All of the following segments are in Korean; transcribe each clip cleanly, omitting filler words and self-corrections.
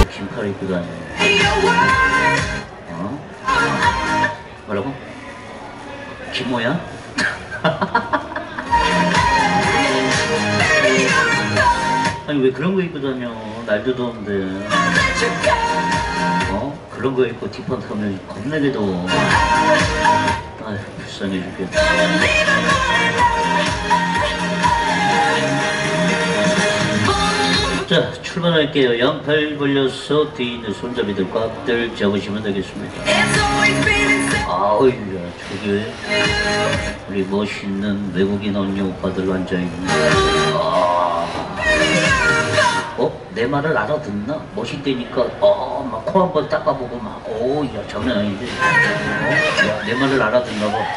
긴팔 입고 다녀. 어? 뭐라고? 김호야? 아니 왜 그런 거 입고 다녀? 날도 더운데. 어? 그런 거 입고 뒷판 타면 겁나게 더워. 아휴 불쌍해 죽겠다. 자 출발할게요. 양팔 벌려서 뒤에 있는 손잡이들 꽉들 잡으시면 되겠습니다. 아우야 저기 우리 멋있는 외국인 언니 오빠들 앉아있네. 내 말을 알아듣나? 멋있다니까 막 코 한번 닦아보고 막 야 장난 아닌데. 야, 내 말을 알아듣나 봐.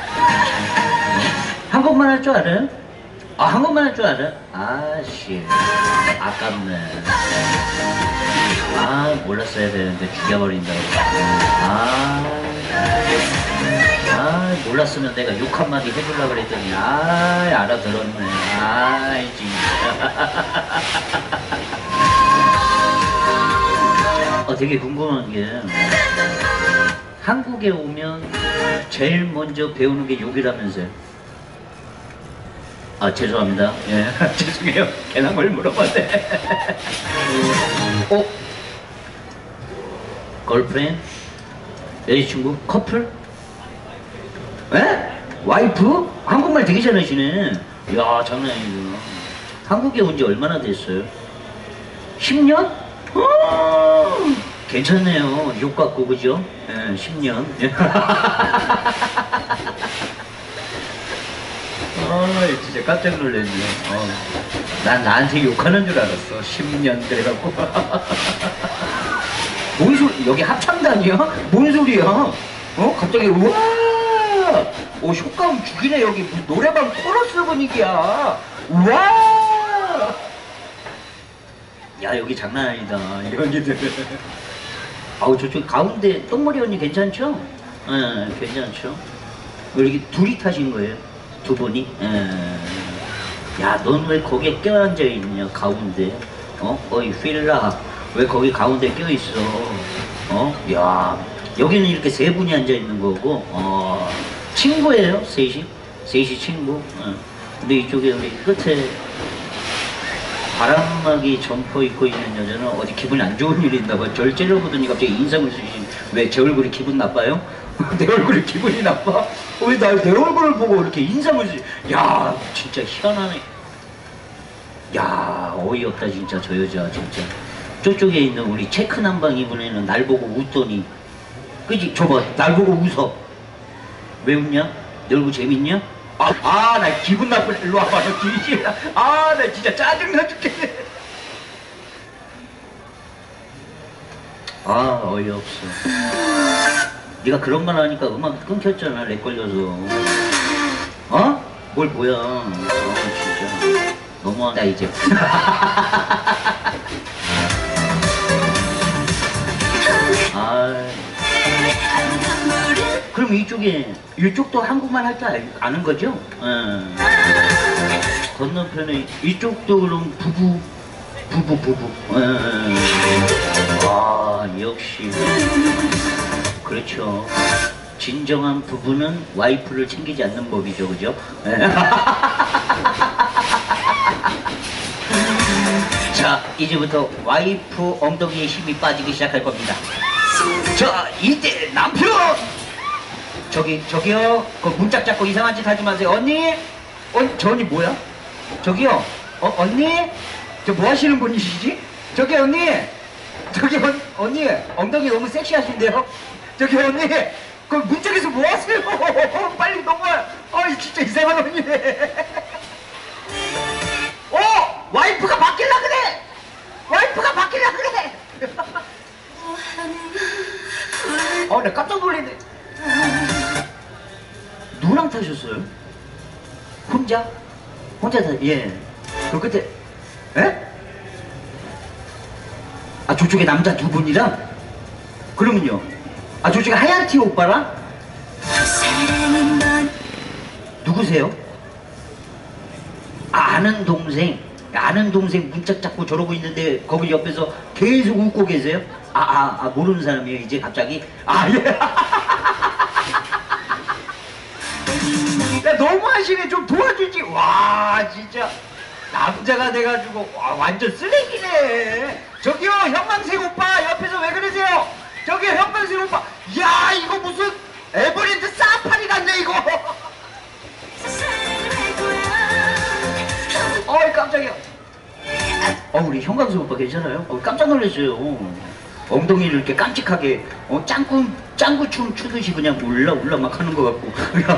한국말 할 줄 알아요? 한국말 할 줄 알아? 아씨 아깝네. 몰랐어야 되는데 죽여버린다고. 몰랐으면 내가 욕 한마디 해주려고 그랬더니 알아들었네. 진짜. 되게 궁금한 게 한국에 오면 제일 먼저 배우는 게 욕이라면서요. 죄송합니다. 예, 죄송해요. 괜한 걸 물어봤네. 걸프렌드? 여자친구? 커플? 에? 와이프? 한국말 되게 잘하시네. 이야 장난 아니구나. 한국에 온 지 얼마나 됐어요? 10년? 괜찮네요. 욕 같고 그죠? 예, 10년. 진짜 깜짝 놀랐네. 난 나한테 욕하는 줄 알았어. 10년 그래갖고. 뭔 소리? 여기 합창단이야? 뭔 소리야? 갑자기 우와! 효과음 죽이네. 여기 노래방 코러스 분위기야. 우와! 야 여기 장난 아니다. 이런 기들. 저쪽 가운데 똥머리 언니 괜찮죠? 괜찮죠? 왜 이렇게 둘이 타신 거예요? 두 분이? 야 넌 왜 거기에 껴앉아 있냐 가운데? 어이 필라 왜 거기 가운데 껴있어? 야 여기는 이렇게 세 분이 앉아 있는 거고 친구예요? 셋이 친구? 근데 이쪽에 우리 끝에 바람막이 점퍼 입고 있는 여자는 어디 기분이 안 좋은 일이 있나 봐. 절 째려보더니 갑자기 인상을 쓰신. 왜 제 얼굴이 기분 나빠요? 내 얼굴이 기분이 나빠? 왜 내 얼굴을 보고 이렇게 인상을 쓰시. 야 진짜 희한하네. 야 어이없다 진짜 저 여자 진짜. 저쪽에 있는 우리 체크 남방 입은 애는 날 보고 웃더니 그지? 저봐 날 보고 웃어. 왜 웃냐? 내 얼굴 재밌냐? 나 기분 나쁘네. 일로 와봐 너 귀신. 나 진짜 짜증나 죽겠네. 어이없어. 네가 그런 말 하니까 음악 끊겼잖아. 렉 걸려서. 뭘 뭐야. 진짜 너무한다 이제. 그럼 이쪽도 한국말 할 줄 아는 거죠? 건너편에 이쪽도 그럼 부부. 역시 그렇죠. 진정한 부부는 와이프를 챙기지 않는 법이죠, 그죠? 자, 이제부터 와이프 엉덩이에 힘이 빠지기 시작할 겁니다. 자, 이때 남편! 저기요, 그 문짝 잡고 이상한 짓 하지 마세요. 언니? 저 언니 뭐야? 저기요, 언니? 저 뭐 하시는 분이시지? 저기 언니! 언니, 엉덩이 너무 섹시하신데요? 저기 언니! 그 문짝에서 뭐 하세요? 빨리 넘어와요. 진짜 이상한 언니네. 와이프가 바뀔라 그래! 와이프가 바뀔라 그래! 나 깜짝 놀랐네. 누구랑 타셨어요? 혼자? 예. 그 끝에, 저쪽에 남자 두 분이랑? 그러면요? 저쪽에 하얀 티 오빠랑? 누구세요? 아는 동생 문짝 잡고 저러고 있는데 거기 옆에서 계속 웃고 계세요? 모르는 사람이에요 이제 갑자기? 아 예. 야 너무하시네. 좀 도와주지. 와 진짜 남자가 돼가지고 와, 완전 쓰레기네. 저기요 형광색 오빠 옆에서 왜 그러세요? 저기요 형광색 오빠. 야 이거 무슨 에버랜드 사파리 같네 이거. 어이 깜짝이야. 우리 형광색 오빠 괜찮아요? 깜짝 놀랐어요. 엉덩이를 이렇게 깜찍하게 짱구춤 추듯이 그냥 울라 막 하는 것 같고.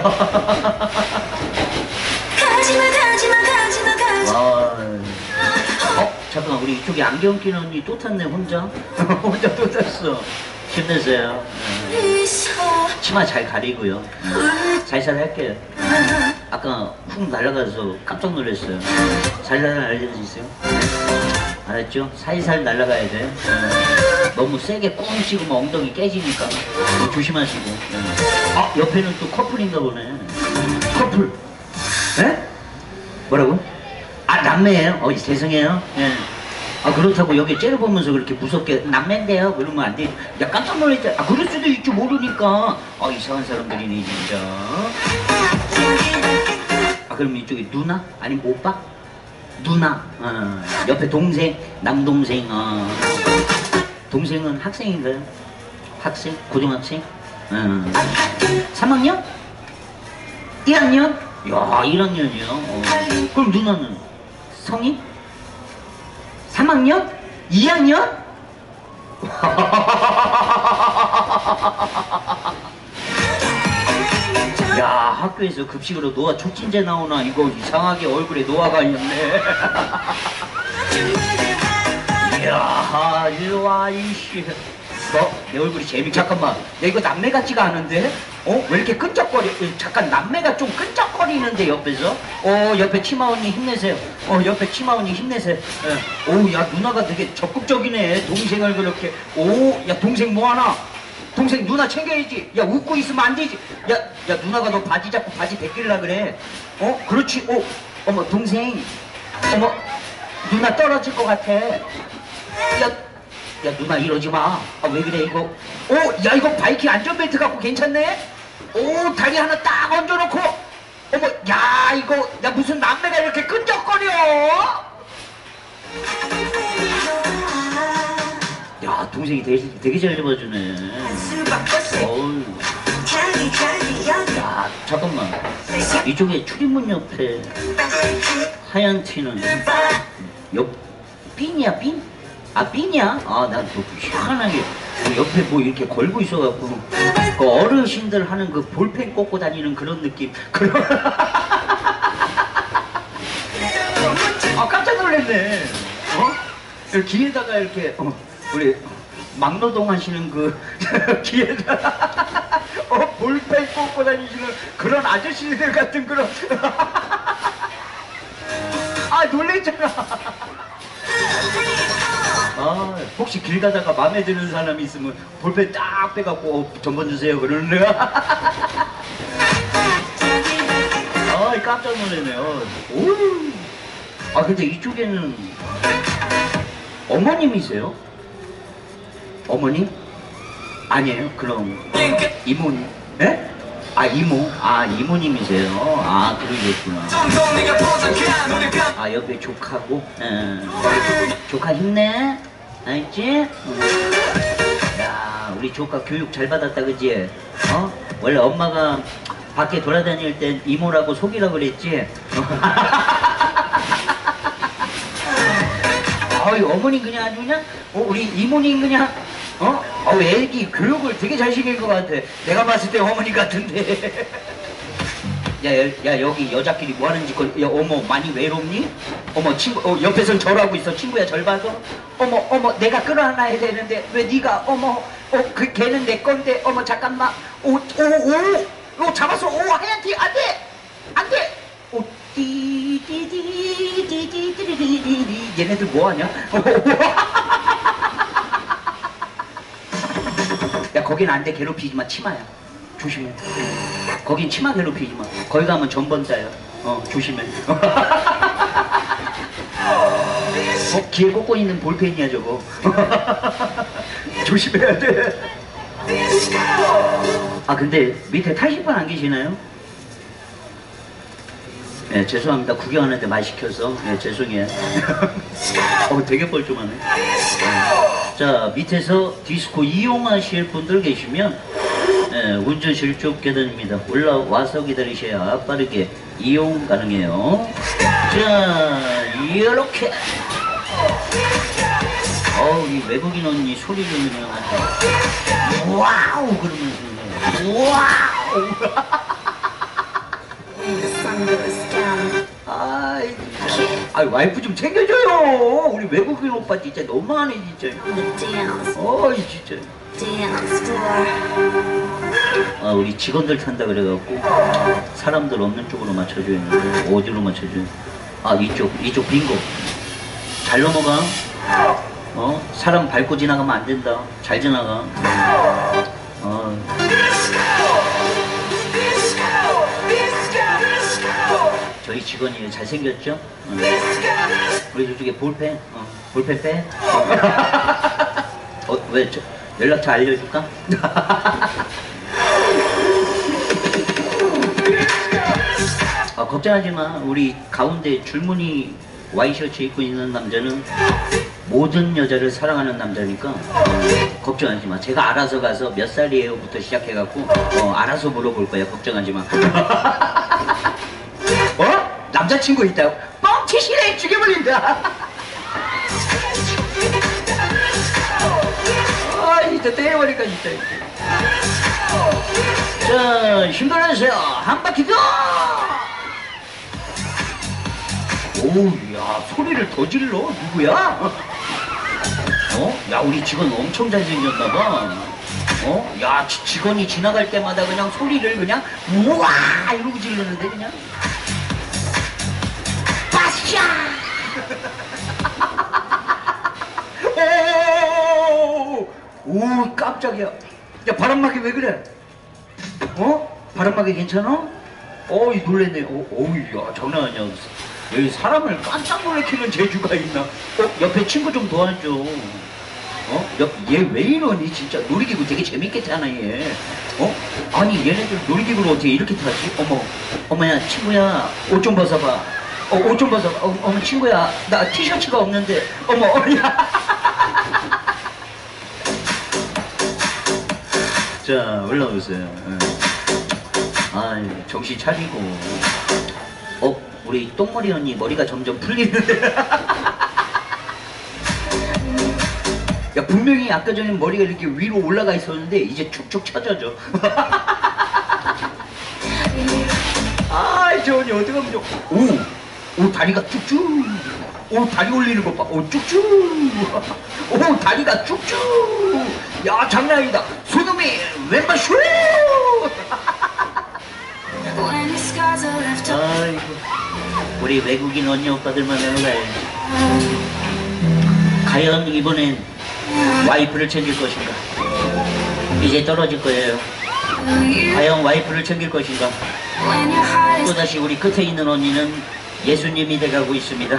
잠깐만 우리 이쪽에 안경 끼는 언니 또 탔네 혼자. 혼자 또 탔어. 힘내세요. 치마 잘 가리고요. 살살 할게요. 아까 훅 날아가서 깜짝 놀랐어요. 살살 알려줄 수 있어요? 알았죠? 살살 날아가야 돼. 너무 세게 꽁 찍으면 엉덩이 깨지니까 조심하시고. 옆에는 또 커플인가 보네. 커플. 에? 뭐라고? 남매예요? 죄송해요. 예. 그렇다고 여기 째려보면서 그렇게 무섭게 남매인데요? 그러면 안 돼. 야 깜짝 놀랐잖아. 그럴 수도 있지 모르니까. 이상한 사람들이네 진짜. 그럼 이쪽에 누나? 아니면 오빠? 누나. 옆에 동생, 남동생. 동생은 학생인가요? 학생? 고등학생? 3학년? 1학년? 야 1학년이요? 그럼 누나는 성인? 3학년? 2학년? 야 학교에서 급식으로 노아 촉진제 나오나. 이거 이상하게 얼굴에 노아가 있네. 이야 일로와 이씨. 내 얼굴이 잠깐만. 야 이거 남매 같지가 않은데? 왜 이렇게 끈적거려? 잠깐 남매가 좀 끈적거리는데 옆에서? 옆에 치마 언니 힘내세요. 옆에 치마 언니 힘내세요. 야 누나가 되게 적극적이네. 동생을 그렇게. 야 동생 뭐하나? 동생 누나 챙겨야지. 야 웃고 있으면 안 되지. 야 누나가 너 바지 잡고 바지 벗길라 그래. 그렇지. 어머 동생. 어머 누나 떨어질 것 같아. 야 누나 이러지 마. 왜 그래 이거. 야 이거 바이킹 안전벨트 갖고 괜찮네. 다리 하나 딱 얹어놓고. 어머 야 이거 야 무슨 남매가 이렇게 끈적거려. 야 동생이 되게 잘 잡아주네. 야 잠깐만 이쪽에 출입문 옆에 하얀 티는 핀이야 핀? 핀이야? 난 또 희한하게 옆에 뭐 이렇게 걸고 있어갖고 그 어르신들 하는 그 볼펜 꽂고 다니는 그런 느낌. 깜짝 놀랐네. 길에다가 이렇게 우리 막노동 하시는 그 길에다가 볼펜 꽂고 다니시는 그런 아저씨들 같은 그런. 놀랬잖아. 혹시 길 가다가 마음에 드는 사람이 있으면 볼펜 딱 빼갖고 전번 주세요 그러는 거야. 깜짝 놀라네요. 근데 이쪽에는 어머님이세요? 어머님? 아니에요? 그럼 이모님? 예? 이모? 이모님이세요? 그러겠구나. 옆에 조카고? 조카 힘내? 알지? 야, 우리 조카 교육 잘 받았다, 그지? 원래 엄마가 밖에 돌아다닐 땐 이모라고 속이라 그랬지? 어머니 그냥 아주 그냥? 우리 이모님 그냥? 애기 교육을 되게 잘 시킨 것 같아. 내가 봤을 때 어머니 같은데. 야 여기 여자끼리 뭐 하는 짓거리. 야 어머 많이 외롭니? 어머 친구 옆에선 절하고 있어. 친구야 절 받아. 어머 내가 끌어안아야 되는데 왜 네가 그 걔는 내 건데. 어머 잠깐만. 오 잡았어. 하얀 티 안돼 안돼. 띠띠띠띠띠띠띠띠 얘네들 뭐하냐? 야 거긴 안돼. 괴롭히지 마. 치마야. 조심해. 거긴 치마 괴롭히지 마. 거기 가면 전번자야. 조심해. 귀에 꽂고 있는 볼펜이야 저거. 조심해야 돼. 아 근데 밑에 타실 분 안 계시나요? 네, 죄송합니다. 구경하는데 말 시켜서. 네, 죄송해요. 되게 뻘쭘하네. 자, 밑에서 디스코 이용하실 분들 계시면 운전실 쭉 계단입니다. 올라와서 기다리셔야 빠르게 이용 가능해요. 자, 이렇게. 이 외국인 언니 소리를 그냥 와우 그러면서 와우. 와이프 좀 챙겨줘요. 우리 외국인 오빠 진짜 너무하네 진짜. 진짜. 우리 직원들 탄다 그래갖고 사람들 없는 쪽으로 맞춰줘야 했는데 어디로 맞춰줘요? 이쪽 빙고. 잘 넘어가. 사람 밟고 지나가면 안 된다. 잘 지나가. 저희 직원이 잘생겼죠? 우리 저쪽에 볼펜? 볼펜 빼? 왜 연락처 알려줄까? 걱정하지 마. 우리 가운데 줄무늬 와이셔츠 입고 있는 남자는 모든 여자를 사랑하는 남자니까 걱정하지 마. 제가 알아서 가서 몇 살이에요? 부터 시작해갖고 알아서 물어볼 거야. 걱정하지 마. 남자친구 있다고? 뻥치시네! 죽여버린다! 진짜 때려버릴까 진짜. 자, 힘들어주세요. 한 바퀴 더! 야, 소리를 더 질러? 누구야? 야, 우리 직원 엄청 잘생겼나봐. 야, 직원이 지나갈 때마다 그냥 소리를 그냥 우와! 이러고 지르는데 그냥. 오, 깜짝이야. 야, 바람막이 왜 그래? 바람막이 괜찮아? 놀랬네. 야, 장난 아니야. 여기 사람을 깜짝 놀래키는 재주가 있나? 옆에 친구 좀 도와줘. 얘 왜 이러니? 진짜 놀이기구 되게 재밌게 타나 얘. 아니 얘네들 놀이기구를 어떻게 이렇게 타지? 어머야 친구야 옷 좀 벗어봐. 옷 좀 벗어. 어머 친구야 나 티셔츠가 없는데. 야. 자 올라오세요. 정신 차리고. 우리 똥머리 언니 머리가 점점 풀리는데. 야 분명히 아까 전에 머리가 이렇게 위로 올라가 있었는데 이제 축축 처져져. 저 언니 어떡하면 좋아. 오 다리가 쭉쭉. 다리 올리는 것 봐. 쭉쭉. 다리가 쭉쭉. 야 장난 아니다. 손흥민 왼발 슛. 아이고 우리 외국인 언니 오빠들만 내려가야지. 과연 이번엔 와이프를 챙길 것인가? 이제 떨어질 거예요. 과연 와이프를 챙길 것인가? 또다시 우리 끝에 있는 언니는 예수님이 돼가고 있습니다.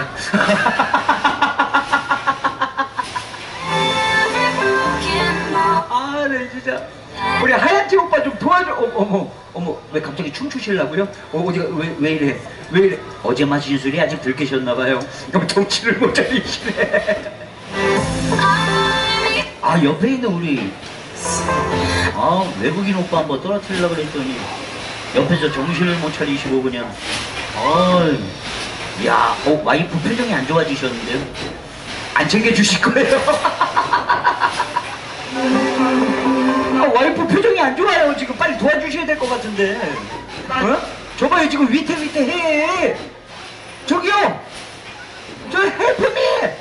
네 진짜. 우리 하얀티 오빠 좀 도와줘. 어머 왜 갑자기 춤추시려고요? 어디가 왜 이래? 어제 마신 술이 아직 덜 깨셨나봐요. 그럼 정치를 못 차리시네. 옆에 있는 우리 외국인 오빠 한번 떨어뜨리려고 그랬더니 옆에서 정신을 못 차리시고 그냥. 야 와이프 표정이 안 좋아지셨는데요? 안 챙겨주실 거예요? 와이프 표정이 안 좋아요. 지금 빨리 도와주셔야 될 것 같은데. 저봐요 지금 위태위태 해. 저기요 저 헬프미.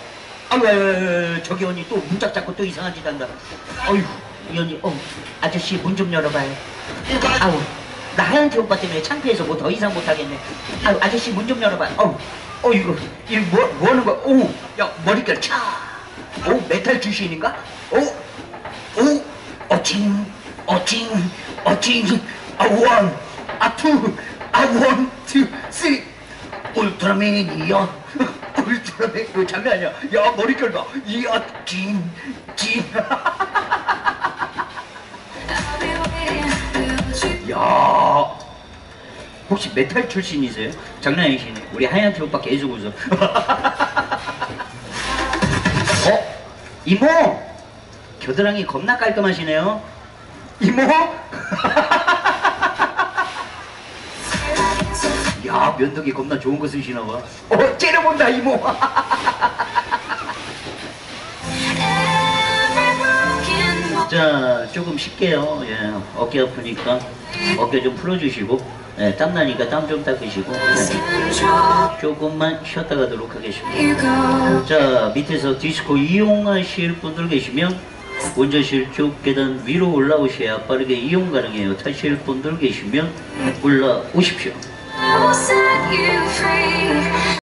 저기 언니 또 문짝 잡고 또 이상한 짓 한다. 이 언니 아저씨 문 좀 열어봐요. 나 하얀티 오빠 때문에 창피해서 뭐 더 이상 못하겠네. 아저씨 문 좀 열어봐. 이거 뭐 하는 거야? 야 머릿결 차. 메탈 주신인가? 어칭 원, 투, 원, 투, 쓰리. 울트라맨이야. 울트라맨 이거 장난 아니야. 야 머릿결 봐. 진. 혹시 메탈 출신이세요? 장난 아니시네. 우리 하얀티 오빠 계속 웃어. 이모! 겨드랑이 겁나 깔끔하시네요. 이모? 야, 면도기 겁나 좋은 거 쓰시나봐. 째려본다 이모. 자, 조금 쉴게요. 예, 어깨 아프니까 어깨 좀 풀어주시고, 예, 땀 나니까 땀 좀 닦으시고, 예, 조금만 쉬었다 가도록 하겠습니다. 자, 밑에서 디스코 이용하실 분들 계시면 운전실 쪽 계단 위로 올라오셔야 빠르게 이용 가능해요. 타실 분들 계시면 올라오십시오.